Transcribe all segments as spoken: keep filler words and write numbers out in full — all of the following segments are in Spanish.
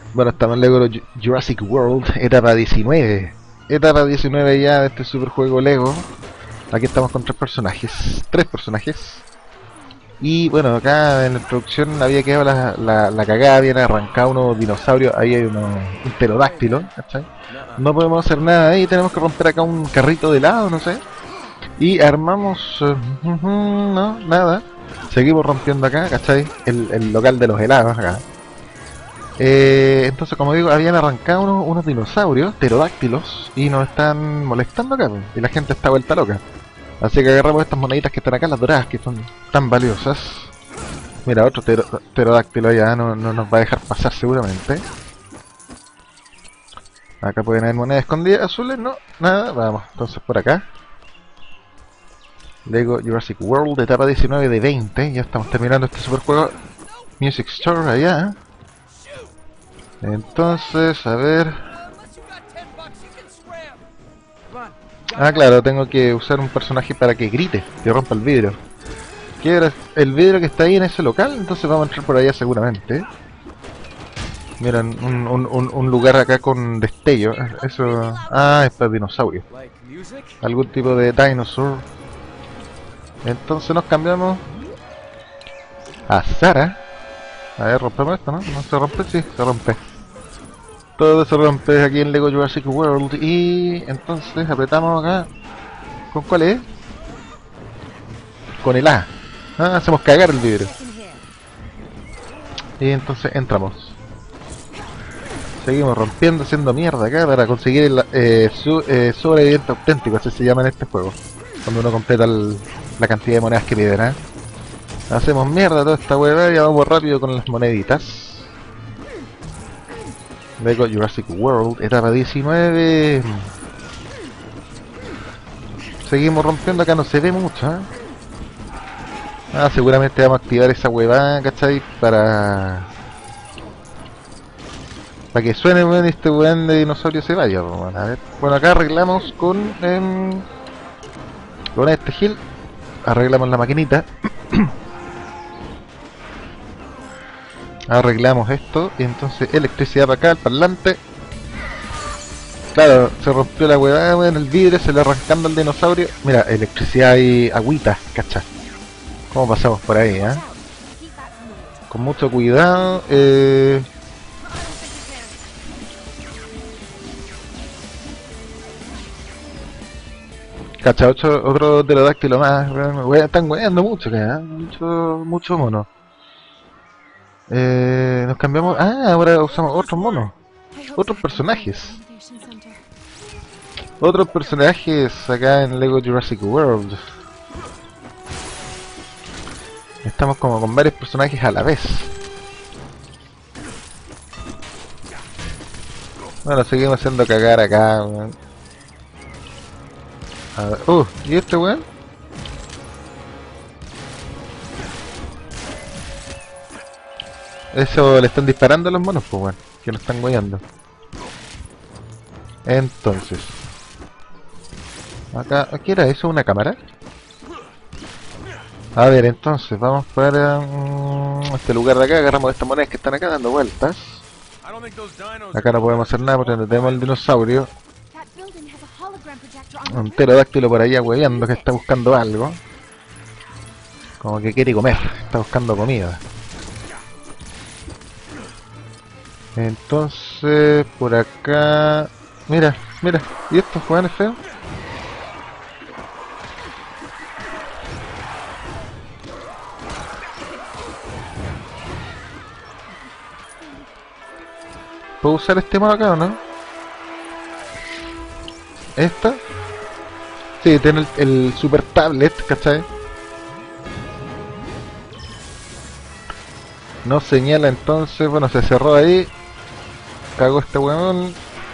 Bueno, estamos en Lego Jurassic World, etapa diecinueve. Etapa diecinueve ya de este super juego Lego. Aquí estamos con tres personajes. Tres personajes. Y bueno, acá en la introducción había quedado la, la, la cagada, habían arrancado unos dinosaurios. Ahí hay uno, un pterodáctilo, ¿cachai? No podemos hacer nada ahí, tenemos que romper acá un carrito de helado, no sé. Y armamos... Uh, uh, uh, no, nada. Seguimos rompiendo acá, ¿cachai? El, el local de los helados acá. Eh, entonces, como digo, habían arrancado unos, unos dinosaurios, pterodáctilos, y nos están molestando acá, pues, y la gente está vuelta loca. Así que agarramos estas moneditas que están acá, las doradas, que son tan valiosas. Mira, otro pterodáctilo allá no, no nos va a dejar pasar seguramente. Acá pueden haber monedas escondidas azules, no, nada, vamos, entonces por acá. Lego Jurassic World, etapa diecinueve de veinte, ya estamos terminando este super juego. Music Store allá. Entonces, a ver... Ah, claro, tengo que usar un personaje para que grite, que rompa el vidrio. Quiebra el vidrio que está ahí en ese local, entonces vamos a entrar por allá seguramente. Miren, un, un, un, un lugar acá con destello. Eso... Ah, es para dinosaurio. Algún tipo de dinosaur. Entonces nos cambiamos a Sara. A ver, rompemos esto, ¿no? ¿No se rompe? Sí, se rompe. Todo se rompe aquí en Lego Jurassic World. Y entonces apretamos acá. ¿Con cuál es? Con el A. Ah, hacemos cagar el vidrio. Y entonces entramos. Seguimos rompiendo, haciendo mierda acá para conseguir el eh, su, eh, sobreviviente auténtico, así se llama en este juego. Cuando uno completa el, la cantidad de monedas que piden, ¿eh? Hacemos mierda toda esta hueá y vamos rápido con las moneditas. Lego Jurassic World, etapa diecinueve. Seguimos rompiendo, acá no se ve mucho, ¿eh? Ah, seguramente vamos a activar esa huevada, ¿cachai? Para... Para que suene bueno y este weón de dinosaurio se vaya, bueno, a ver. Bueno, acá arreglamos con... Eh, con este Gil. Arreglamos la maquinita. Arreglamos esto y entonces electricidad para acá, el parlante. Claro, se rompió la huevada en el vidrio, se le arrancando al dinosaurio. Mira, electricidad y agüita, cacha. ¿Cómo pasamos por ahí, eh? Con mucho cuidado. Eh... Cacha, otro, otro pterodáctilo más. Me están hueando mucho, ¿eh? Mucho, mucho mono. Eh, nos cambiamos... Ah, ahora usamos otros monos. Otros personajes. Otros personajes acá en Lego Jurassic World. Estamos como con varios personajes a la vez. Bueno, seguimos haciendo cagar acá, weón. A ver, uh, ¿y este weón? Eso le están disparando a los monos, pues weón, que nos están guayando. Entonces, acá, ¿qué era eso? ¿Una cámara? A ver, entonces, vamos para um, este lugar de acá, agarramos estas monedas que están acá dando vueltas. Acá no podemos hacer nada porque no tenemos el dinosaurio. Un pterodáctilo por allá hueveando que está buscando algo. Como que quiere comer, está buscando comida. Entonces, por acá... Mira, mira, ¿y estos jugadores feos? ¿Puedo usar este modo acá o no? ¿Esta? Sí, tiene el, el super tablet, ¿cachai? No señala entonces, bueno, se cerró ahí. Cagó este weón.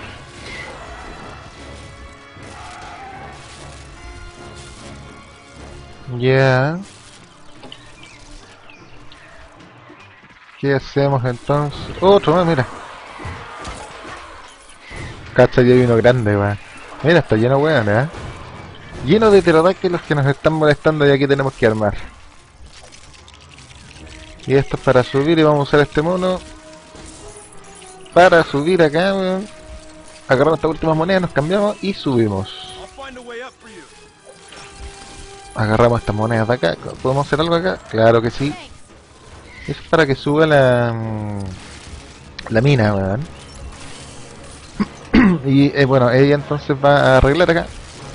Ya. Yeah. ¿Qué hacemos entonces? Otro más, mira. Cacha, ya hay uno grande, weón. Mira, está lleno de weón, ¿eh? Lleno de pterodáctilos que nos están molestando y aquí tenemos que armar. Y esto es para subir y vamos a usar este mono. para subir acá, weón. Agarramos esta última moneda, nos cambiamos y subimos. Agarramos estas monedas de acá. ¿Podemos hacer algo acá? Claro que sí. Es para que suba la... la mina, weón. Y eh, bueno, ella entonces va a arreglar acá.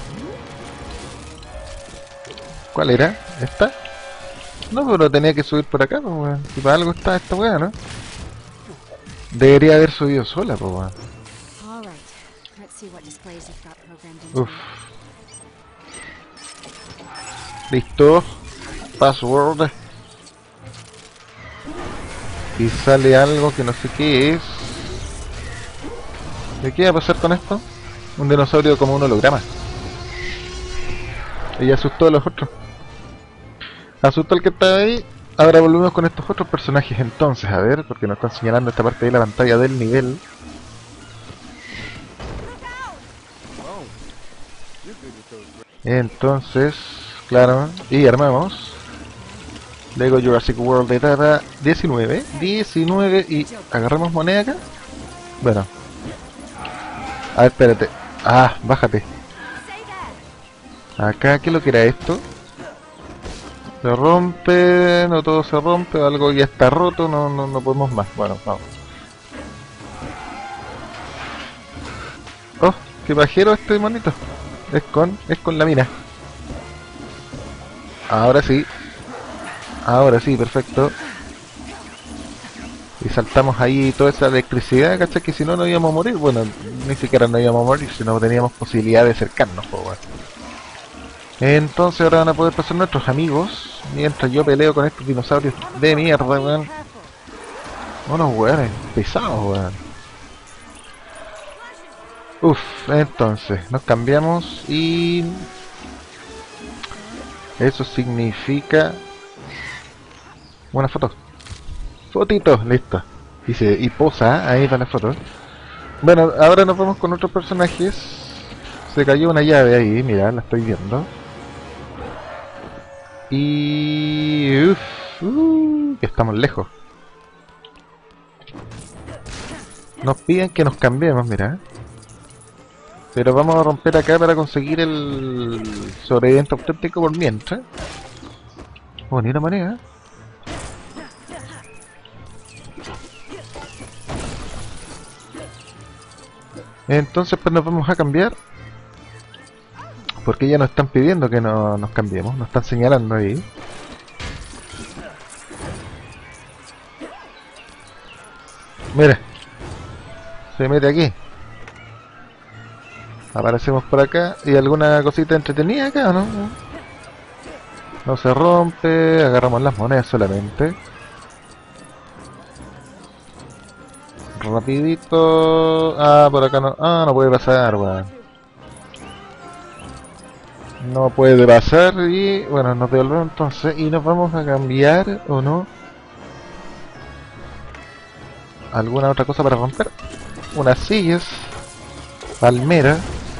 ¿Cuál era? ¿Esta? No, pero tenía que subir por acá, pues, weón. Si para algo está esta weá, ¿no? Debería haber subido sola, pues, weón. Uff. Listo. Password. Y sale algo que no sé qué es. ¿De qué va a pasar con esto? Un dinosaurio como un holograma. Y asustó a los otros. Asustó al que estaba ahí. Ahora volvemos con estos otros personajes entonces, a ver, porque nos están señalando esta parte de la pantalla del nivel. Entonces, claro, y armamos Lego Jurassic World etapa diecinueve. diecinueve y agarramos moneda acá. Bueno. A ver, espérate. Ah, bájate. Acá, ¿qué es lo que era esto? Se rompe, no todo se rompe, algo ya está roto, no, no, no podemos más. Bueno, vamos. Oh, qué pajero este monito. Es con, es con la mina. Ahora sí. Ahora sí, perfecto. Y saltamos ahí toda esa electricidad, ¿cachai? Que si no, no íbamos a morir. Bueno, ni siquiera no íbamos a morir, si no teníamos posibilidad de acercarnos, pues, bueno. Entonces ahora van a poder pasar nuestros amigos mientras yo peleo con estos dinosaurios de mierda, weón. Unos weones pesados, weón. Uff, entonces nos cambiamos y... eso significa... una foto. Fotito, listo. Y, se, y posa, ahí va la foto. Bueno, ahora nos vamos con otros personajes. Se cayó una llave ahí, mira, la estoy viendo. Y... uff, uh, que estamos lejos. Nos piden que nos cambiemos, mira. Pero vamos a romper acá para conseguir el sobreviviente auténtico por mientras. Oh, ni una manera. Entonces pues nos vamos a cambiar. Porque ya nos están pidiendo que no, nos cambiemos. Nos están señalando ahí. Mira. Se mete aquí. Aparecemos por acá. ¿Y alguna cosita entretenida acá o no? No se rompe. Agarramos las monedas solamente. Rapidito. Ah, por acá no. Ah, no puede pasar, weón. No puede pasar y bueno, nos devolvemos entonces y nos vamos a cambiar o no. ¿Alguna otra cosa para romper? Unas sillas. Palmera.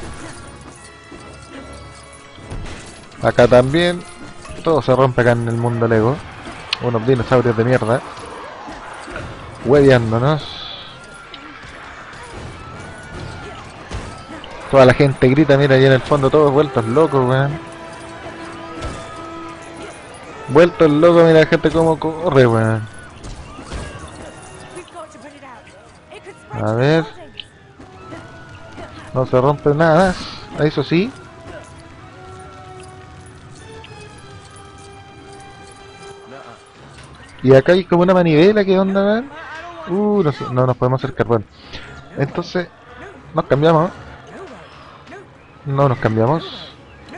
Acá también. Todo se rompe acá en el mundo Lego. Unos dinosaurios de mierda. Hueveándonos. Toda la gente grita, mira, ahí en el fondo todos vueltos locos, weón. Vueltos locos, mira la gente como corre, weón. A ver. No se rompe nada más, eso sí. Y acá hay como una manivela, ¿qué onda, weón? Uh, no, sé, no nos podemos acercar, bueno. Entonces, nos cambiamos. No nos cambiamos.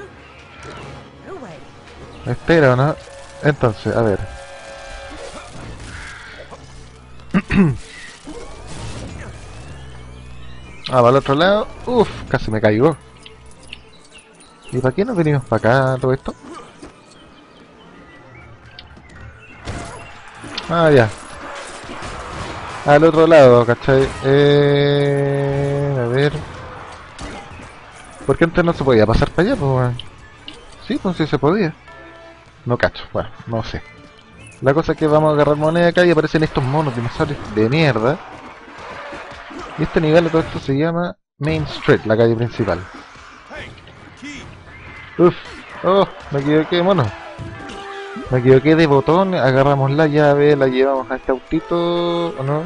Espera, ¿o no? Entonces, a ver. Ah, para el otro lado. Uf, casi me caigo. ¿Y para qué nos venimos para acá todo esto? Ah, ya. Al otro lado, ¿cachai? Eh... A ver... ¿Por qué antes no se podía pasar para allá? Pues, bueno. Sí, pues sí se podía. No cacho, bueno, no sé. La cosa es que vamos a agarrar moneda acá y aparecen estos monos dinosaurios de mierda. Y este nivel de todo esto se llama Main Street, la calle principal. Uf, oh, me equivoqué, mono. Me equivoqué de botón, agarramos la llave, la llevamos a este autito, ¿o no?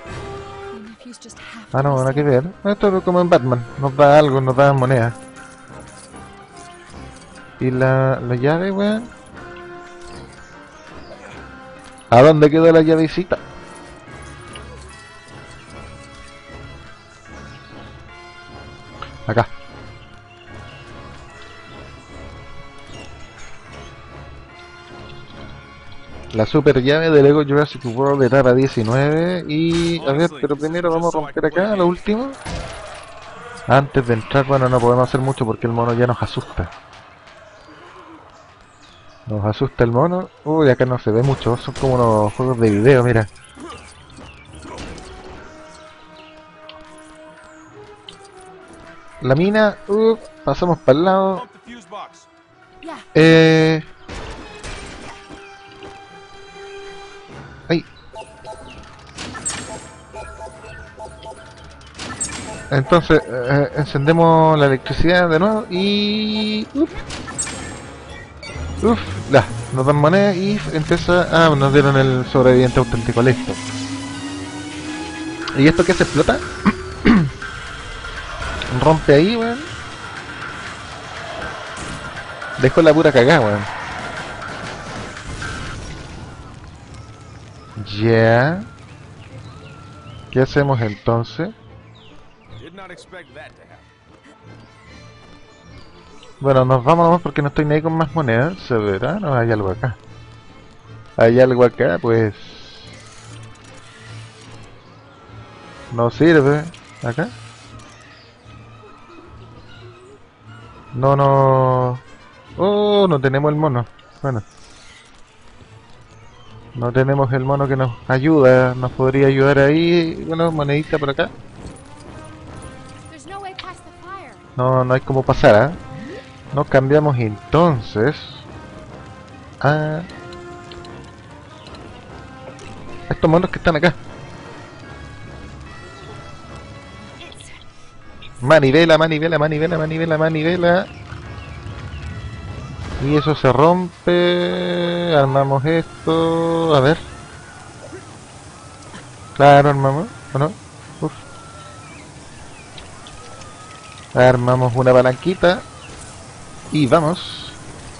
Ah, no, nada que ver. Esto es como en Batman, nos da algo, nos da moneda. Y la, la llave, weón. ¿A dónde quedó la llavecita? Acá. La super llave de Lego Jurassic World etapa diecinueve. Y a ver, pero primero vamos a romper acá lo último. Antes de entrar, bueno, no podemos hacer mucho porque el mono ya nos asusta. Nos asusta el mono. Uy, acá no se ve mucho, son como unos juegos de video, mira. La mina, uh, pasamos para el lado. Eh... Ay. Entonces, eh, encendemos la electricidad de nuevo y... Uf, uf, ya, nos dan moneda y empieza... Ah, nos dieron el sobreviviente auténtico, listo. ¿Y esto qué se explota? Rompe ahí, weón. Dejó la pura cagada, weón. Ya. Yeah. ¿Qué hacemos entonces? Bueno, nos vamos nomás porque no estoy ni ahí con más monedas. ¿Se verá? No, hay algo acá. Hay algo acá, pues... No sirve. ¿Acá? No, no... Oh, no tenemos el mono. Bueno. No tenemos el mono que nos ayuda. Nos podría ayudar ahí. Bueno, monedita por acá. No, no hay como pasar, ¿eh? Nos cambiamos entonces a estos monos que están acá. Manivela, manivela, manivela, manivela, manivela. Y eso se rompe. Armamos esto. A ver. Claro, armamos. ¿O no? Uf. Armamos una palanquita. Y vamos.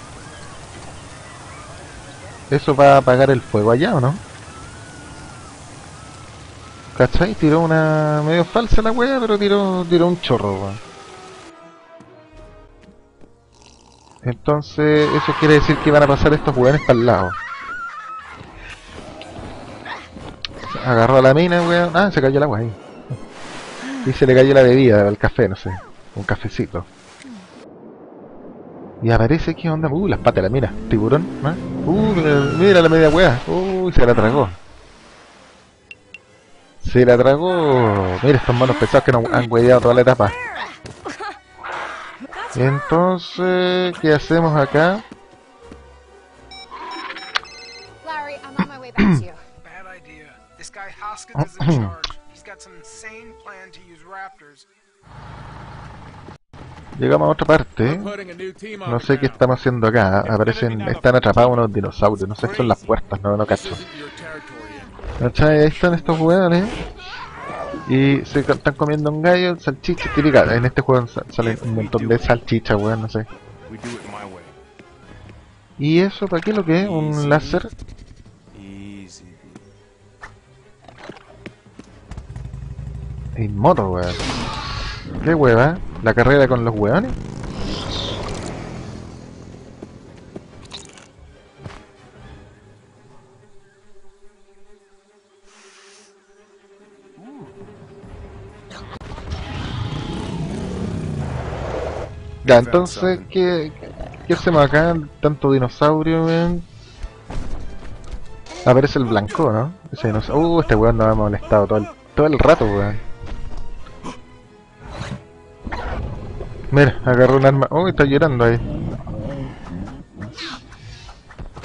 ¿Eso va a apagar el fuego allá o no? ¿Cachai? Tiró una... medio falsa la wea, pero tiró, tiró un chorro, weón. Entonces, eso quiere decir que van a pasar estos weones para el lado. Agarró a la mina, weón. Ah, se cayó el agua ahí. Y se le cayó la bebida, el café, no sé. Un cafecito. Y aparece, ¿qué onda? Uh, las patas, mira, tiburón, ¿no? Uh, mira, mira la media wea. Uh, se la tragó. Se la tragó. Mira estos monos pesados que nos han hueveado toda la etapa. Entonces, ¿qué hacemos acá? Larry, I'm on my way back to you. Bad idea. This guy Hoskins is in charge. He's got some insane plan to use raptors. Llegamos a otra parte. No sé qué estamos haciendo acá. Aparecen, están atrapados unos dinosaurios. No sé si son las puertas, no, no cacho. ¿Cachai? Ahí están estos hueones. Y se están comiendo un gallo, salchicha típica. En este juego salen un montón de salchichas, weón, no sé. ¿Y eso para qué lo que es? ¿Un láser? En moto, weón. ¿Qué hueva? ¿La carrera con los hueones? Ya, entonces, ¿qué, qué hacemos acá? Tanto dinosaurio, weón. Aparece el blanco, ¿no? Ese dinosaurio. Uh, este weón nos ha molestado todo el, todo el rato, weón. Mira, agarró un arma. Oh, está llorando ahí.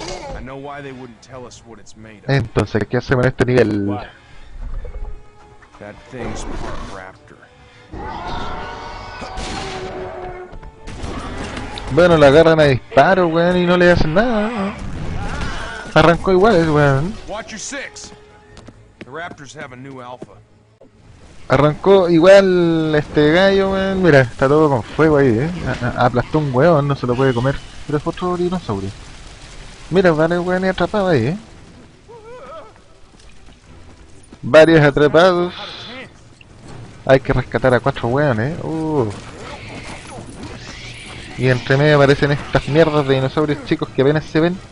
Entonces, ¿qué hacemos en este nivel? That thing's part raptor. Bueno, la agarran a disparo, weón, y no le hacen nada. Arrancó igual, weón. Watch your six. The raptors have a new alpha. Arrancó igual este gallo, weón. Mira, está todo con fuego ahí, eh. A- a- aplastó un weón, no se lo puede comer. Pero es otro dinosaurio. Mira, vale, weón, y atrapado ahí, eh. Varios atrapados. Hay que rescatar a cuatro weones, uh. Y entre medio aparecen estas mierdas de dinosaurios chicos que apenas se ven.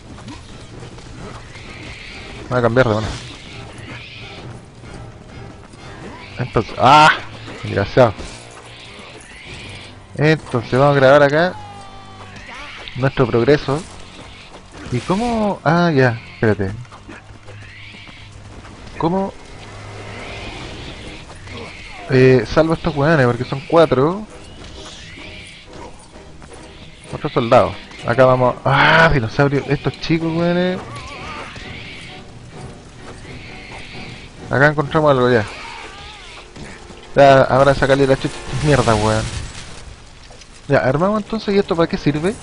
Voy a cambiar de una. Entonces, ¡ah! Desgraciado. Entonces vamos a grabar acá nuestro progreso. ¿Y cómo? Ah, ya, espérate. ¿Cómo? Eh, salvo a estos weones porque son cuatro. Otros soldados. Acá vamos. ¡Ah! Dinosaurios. Estos chicos, weones. Acá encontramos algo ya. Ya, ahora sacarle la chucha. Mierda, weón. Ya, armamos entonces. ¿Y esto para qué sirve?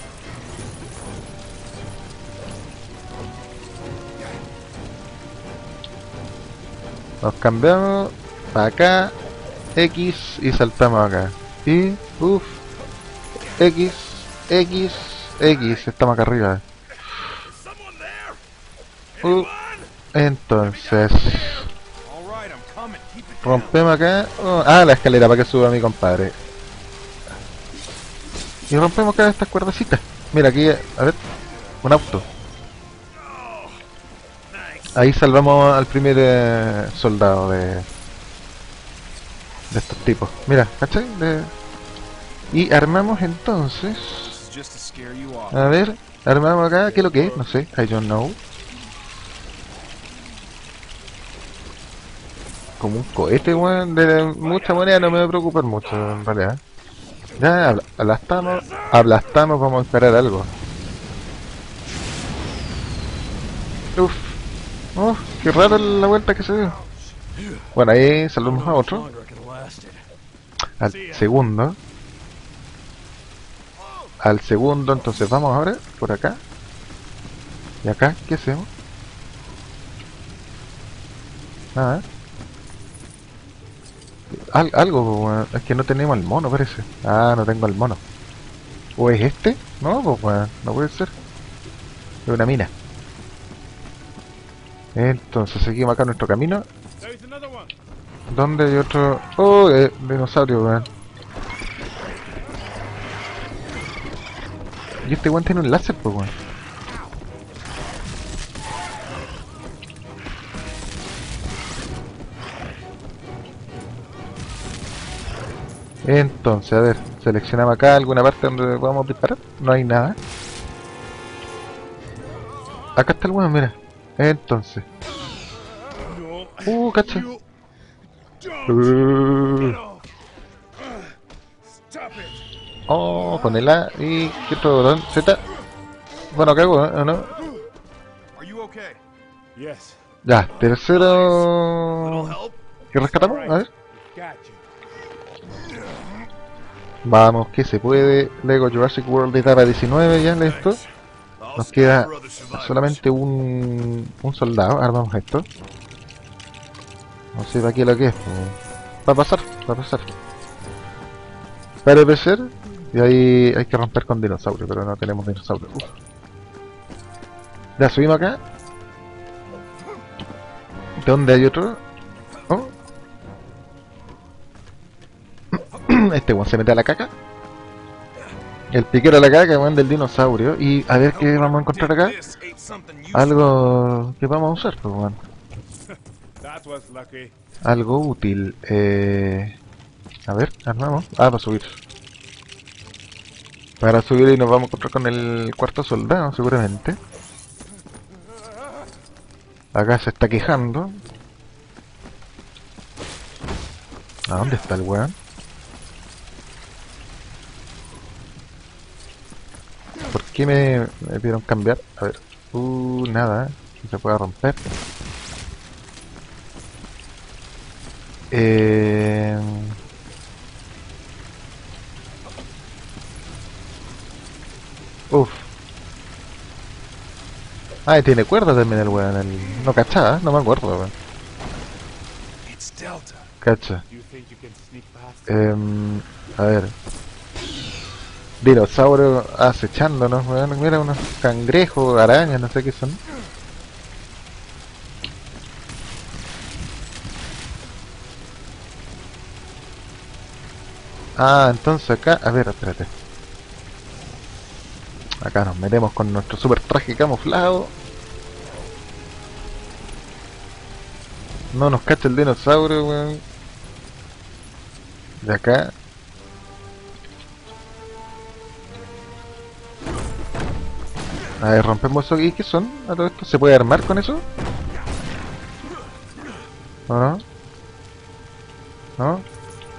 Nos cambiamos para acá. X y saltamos acá. Y, uff. X, X, X. Estamos acá arriba. Uh, entonces. Rompemos acá. Oh, ah, la escalera para que suba mi compadre. Y rompemos acá estas cuerdecitas. Mira aquí, a ver. Un auto. Ahí salvamos al primer eh, soldado de, de estos tipos. Mira, ¿cachai? De... Y armamos entonces. A ver, armamos acá. ¿Qué es lo que es? No sé. I don't know. Como un cohete, weón. De mucha moneda no me va a preocupar mucho, en realidad. Ya, aplastamos. Aplastamos, vamos a esperar algo. Uf. Uf, qué raro la vuelta que se dio. Bueno, ahí salvamos a otro. Al segundo. Al segundo, entonces vamos ahora por acá. ¿Y acá qué hacemos? Nada. Al, algo, weón. Es que no tenemos el mono, parece. Ah, no tengo el mono. ¿O es este? No, pues weón, no puede ser. Es una mina. Entonces seguimos acá nuestro camino. ¿Dónde hay otro? Oh, eh, dinosaurio, weón. Y este weón tiene un láser, pues weón. Entonces, a ver, seleccionamos acá alguna parte donde podamos disparar. No hay nada. Acá está el weón, mira. Entonces. Uh, cacha. Uh. Oh, con el A y ¿qué otro botón? Z. Bueno, cago, ¿eh? ¿O no? Ya, tercero. ¿Qué rescatamos? A ver. Vamos, que se puede. Lego Jurassic World de etapa diecinueve, ya listo. Nos queda solamente un, un soldado. Armamos esto. No sé para qué lo que es. Va a pasar, va a pasar. Para empezar. Y ahí hay que romper con dinosaurio, pero no tenemos dinosaurio. Uf. Ya subimos acá. ¿Dónde hay otro? Oh. Este weón se mete a la caca. El piquero a la caca, weón, del dinosaurio. Y a ver qué vamos a encontrar acá. Algo que vamos a usar, pues, weón. Algo útil. Eh... A ver, armamos. Ah, para subir. Para subir y nos vamos a encontrar con el cuarto soldado, seguramente. Acá se está quejando. ¿A dónde está el weón? ¿Por qué me, me pidieron cambiar? A ver. Uh, nada. No se puede romper. Eh... Uf. Ah, y tiene cuerda también el weón. El... No cachaba, no me acuerdo, weón. It's Delta. Cacha. You think you can sneak past? Eh... A ver. Dinosaurio acechándonos, weón. Mira, unos cangrejos, arañas, no sé qué son. Ah, entonces acá... A ver, espérate. Acá nos metemos con nuestro super traje camuflado. No nos cacha el dinosaurio, weón. De acá. A ver, rompemos eso. ¿Y qué son? ¿A todo esto? ¿Se puede armar con eso? ¿O no? ¿No?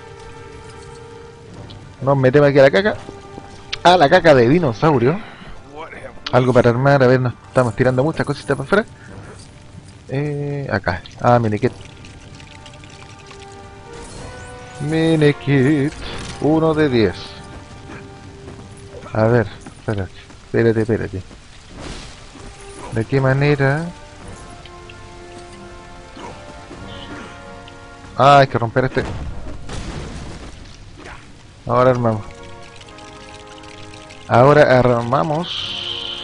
Nos metemos aquí a la caca. A la caca de dinosaurio. What have Algo para armar. A ver, nos estamos tirando muchas cositas para afuera. Eh, acá. Ah, minikit. Minikit. uno de diez. A ver, espérate. Espérate, espérate. ¿De qué manera? Ah, hay que romper este. Ahora armamos. Ahora armamos.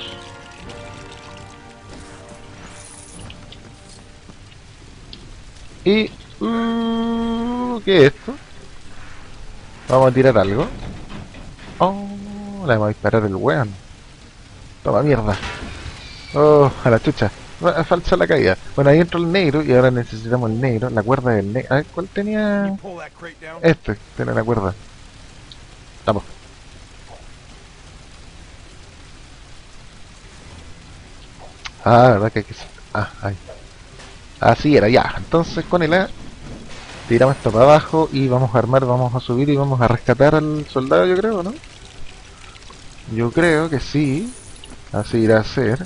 Y... Uh, ¿qué es esto? Vamos a tirar algo. Oh, le vamos a disparar el weón. Toma mierda. Oh, a la chucha. Ah, falsa la caída. Bueno, ahí entró el negro y ahora necesitamos el negro. La cuerda del negro. A ver, ¿cuál tenía? you pull that crate down? Este, tiene la cuerda. Vamos. Ah, verdad que hay que... Ah, ahí. Así era, ya. Entonces con el A tiramos esto para abajo y vamos a armar, vamos a subir y vamos a rescatar al soldado, yo creo, ¿no? Yo creo que sí. Así irá a ser.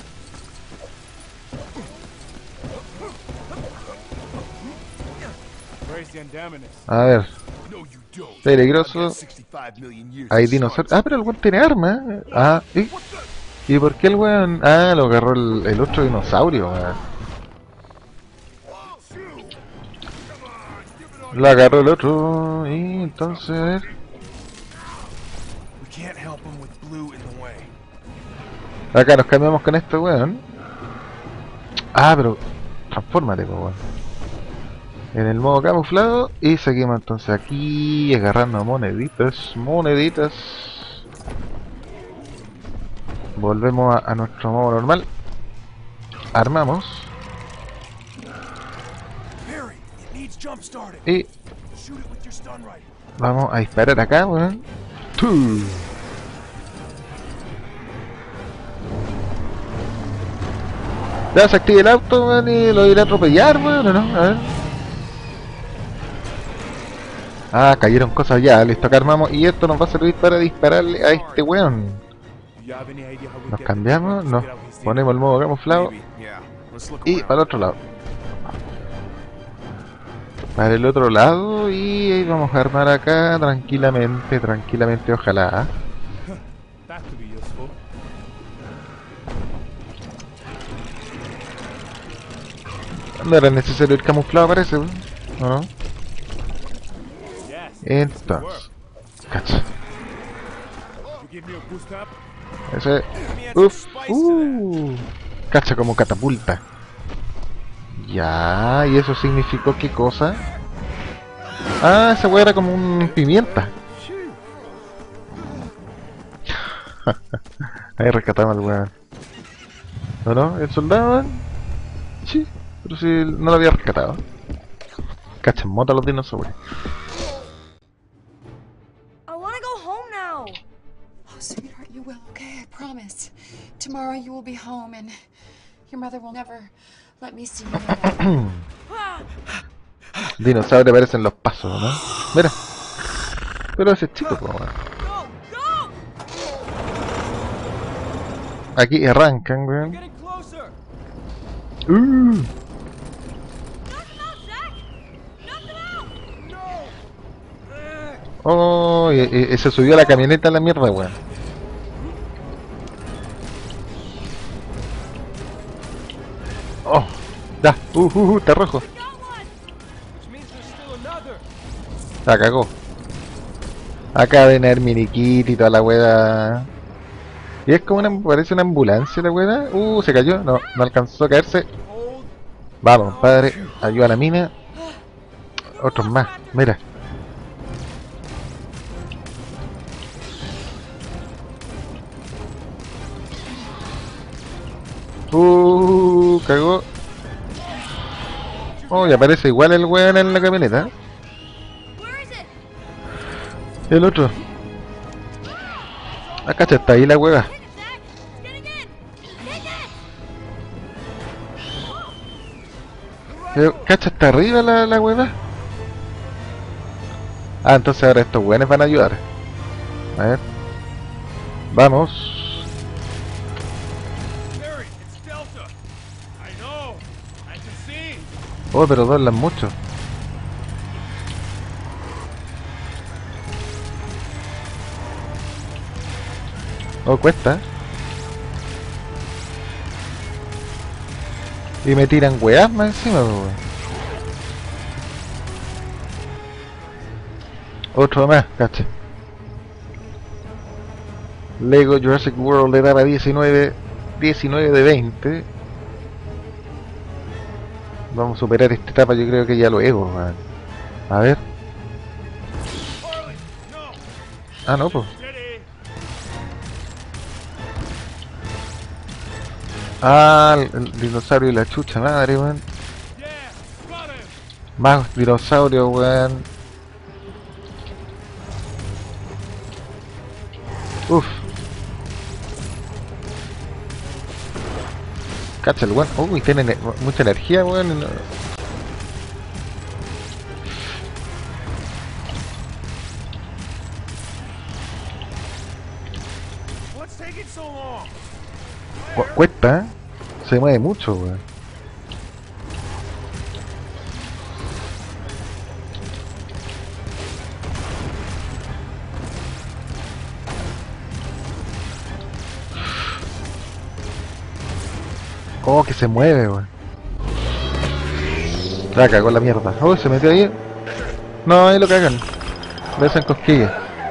Where's the Indominus? A ver, No, you don't. peligroso. I've got sixty-five million years Hay of dinosaurios. science. Ah, pero el weón tiene arma. Ah, ¿y? ¿Y por qué el weón? Ah, lo agarró el, el otro dinosaurio, weón. Lo agarró el otro. Y entonces, a ver. We can't help him with blue in the way. Acá nos cambiamos con este weón. Ah, pero transfórmate, po, weón. En el modo camuflado. Y seguimos entonces aquí agarrando moneditas. Moneditas. Volvemos a, a nuestro modo normal. Armamos. Perry, it needs jump starting. Y Shoot it with your stun rifle. vamos a disparar acá, weón. ¡Tu! Ya se activa el auto, weón, y lo iré a atropellar, weón, ¿o no? A ver. Ah, cayeron cosas ya, listo, acá armamos. Y esto nos va a servir para dispararle a este weón. Do you have any idea how we Nos get cambiamos, to nos get out his ponemos el modo camuflado. Maybe, yeah. Let's look Y around. para el otro lado. Para el otro lado y ahí vamos a armar acá tranquilamente, tranquilamente, ojalá. That could be useful. No era necesario el camuflado, parece, ¿o no? Yes. Entonces, cacha. You give me a boost up? Ese, uff, uh, cacha como catapulta. Ya, y eso significó qué cosa. Ah, esa weá era como un pimienta. Ahí rescatamos al weón. ¿No, no? ¿El soldado? Sí, pero si no lo había rescatado. Cacha, mota los dinosaurios. I want to go home now. Oh, sweetheart, you will, okay? I promise. Tomorrow you will be home and your mother will never let me see you again. Dinosaurio aparecen los pasos, ¿no? Mira. Pero ese es chico, po, weón. Aquí arrancan, weón. Getting closer. Uh, Oh, y, y- y se subió a la camioneta a la mierda, weón. Oh, ya, uh, uh, uh, está rojo. La cagó. Acá deben haber miniquit y toda la weá. Y es como una, parece una ambulancia la weá. Uh, se cayó, no, no alcanzó a caerse. Vamos, padre, ayuda a la mina. Otros más, mira. Uh, cagó. Oh, y aparece igual el weón en la camioneta. Where is it? El otro. Ah, cacha, está ahí la hueva. Hit it, Zach. It's getting in. Hit it. Pero, cacha, está arriba la, la hueva. Ah, entonces ahora estos weones van a ayudar. A ver. Vamos. Harry, it's Delta. I know. I can see. Oh, pero doblan mucho. Oh, cuesta. Y me tiran weas más encima, po, weón. Otro más, caché. Lego Jurassic World etapa diecinueve, diecinueve de veinte. Vamos a superar esta etapa, yo creo que ya luego, weón. A ver. Harley, no. Ah, no, pues. Steady. Ah, el, el dinosaurio y la chucha madre, weón. Yeah, got him. Más dinosaurios, weón. Uf. Cacha el weón. Uy, tiene ne- mucha energía, weón. y no- What's taking so long? cu- cuesta, ¿eh? Se mueve mucho, weón. Oh, que se mueve, weón. La cagó la mierda. Oh, se metió ahí. No, ahí lo cagan. Le hacen cosquillas.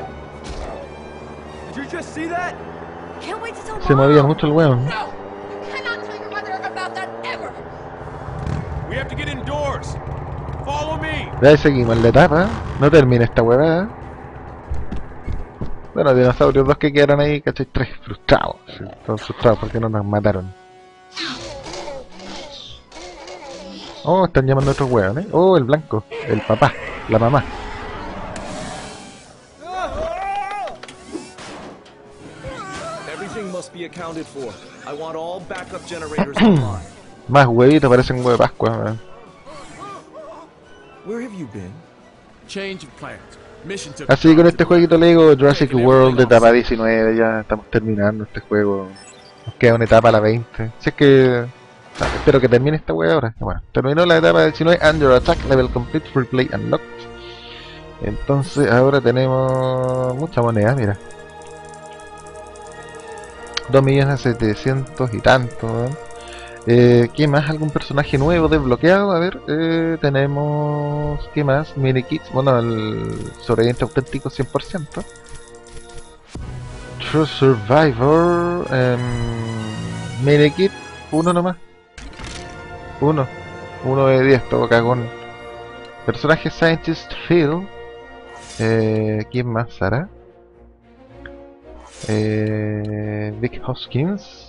Did you just see that? Can't wait to tell Se Mom. movía mucho el weón. No! You cannot tell your mother about that ever! We have to get indoors. Follow me. Ya ahí seguimos en la etapa. No termina esta huevada. Bueno, dinosaurios dos que quedaron ahí, ¿cachai? Tres frustrados. Sí, todos frustrados porque no nos mataron. Oh, están llamando a otros hueones. Oh, el blanco. El papá. La mamá. Everything must be accounted for. I want all backup generators online. Más huevitos, parecen huevo de Pascua. weón. Where have you been? Change of plans. Mission to. Así con este jueguito Lego Jurassic World de etapa diecinueve, ya estamos terminando este juego. Nos queda una etapa a la veinte. Si es que... o sea, espero que termine esta wea ahora. Bueno, terminó la etapa diecinueve, Under Attack, Level Complete, Free Play Unlocked. Entonces ahora tenemos mucha moneda, mira. dos millones setecientos y tanto. ¿eh? Eh, ¿Qué más? ¿Algún personaje nuevo desbloqueado? A ver, eh, tenemos... ¿qué más? Mini-kits, bueno, el sobreviviente auténtico cien por ciento. True Survivor... Eh, Mini-kit, uno nomás. Uno. Uno de diez, todo cagón. Personaje Scientist Phil. Eh, ¿Quién más, Sara? Eh, Vic Hoskins.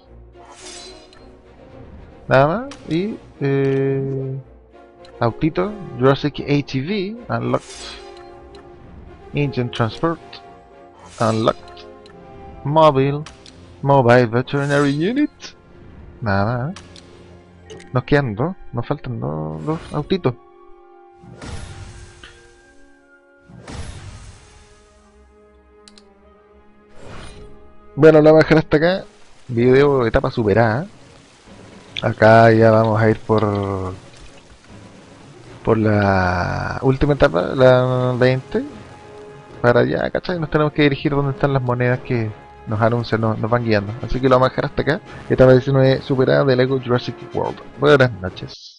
Nada más. Y eh, autito Jurassic A T V unlocked. Engine Transport unlocked. Mobile Mobile Veterinary Unit. Nada más. Nos quedan dos. Nos faltan dos, dos autitos. Bueno, la voy a dejar hasta acá. Video etapa superada. Acá ya vamos a ir por por la última etapa, la veinte. para allá, ¿cachai? Nos tenemos que dirigir donde están las monedas que nos anuncian, nos, nos van guiando. Así que lo vamos a dejar hasta acá. Etapa diecinueve superada de Lego Jurassic World. Buenas noches.